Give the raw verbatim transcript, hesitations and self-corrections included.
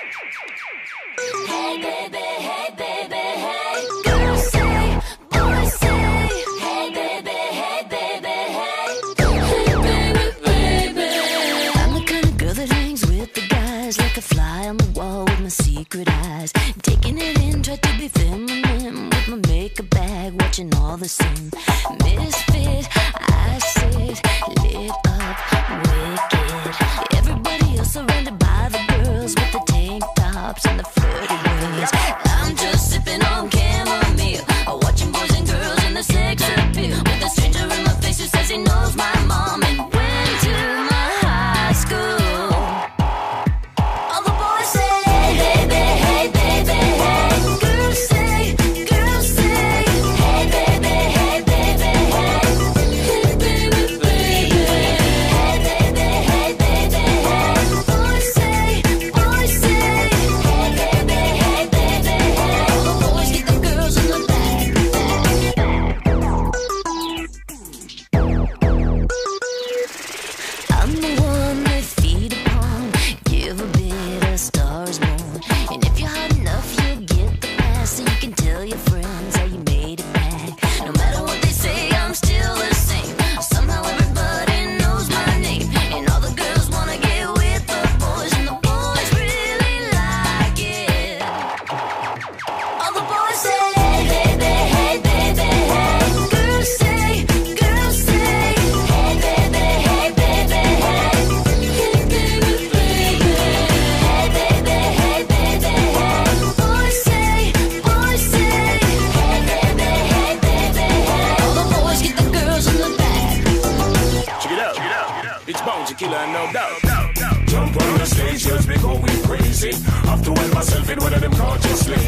Hey baby, hey baby, hey. Girls say, boys say. Hey baby, hey baby, hey. Hey baby, baby. I'm the kind of girl that hangs with the guys, like a fly on the wall with my secret eyes. Taking it in, try to be feminine with my makeup bag, watching all the same. Misfit, I sit lit up, wicked. Everybody else surrounded by the girls with the tank tops and the flirty words. I'm just sipping on chamomile, watching boys and girls in the sex appeal, with a stranger in my face who says he knows my mom and went to my high school. All the boys say, hey baby, hey baby, hey. Girls say, girls say, hey baby, hey baby, hey. Hey baby, baby. Hey baby, hey baby, hey. Boys say, boys say, hey baby, hey baby, hey. All the boys get the girls in the back. I'm the one they feed upon, give a bit, a star is born. And if you're hot enough, you'll get the pass, so you can tell your friends how you made it back. No matter what they say, I'm still the same. Somehow everybody knows my name, and all the girls wanna get with the boys, and the boys really like it. All the boys say, hey baby, hey baby, hey. Girls say, girls say, hey baby, hey baby, hey. Hey baby, baby. Hey baby, hey baby, hey. Boys say, boys say, hey baby, hey baby, hey. All the boys get the girls in the back. Check it out, check it out. It's Bone Tequila and no doubt. Jump on the stage, just be going crazy. Have to help myself in one of them consciously.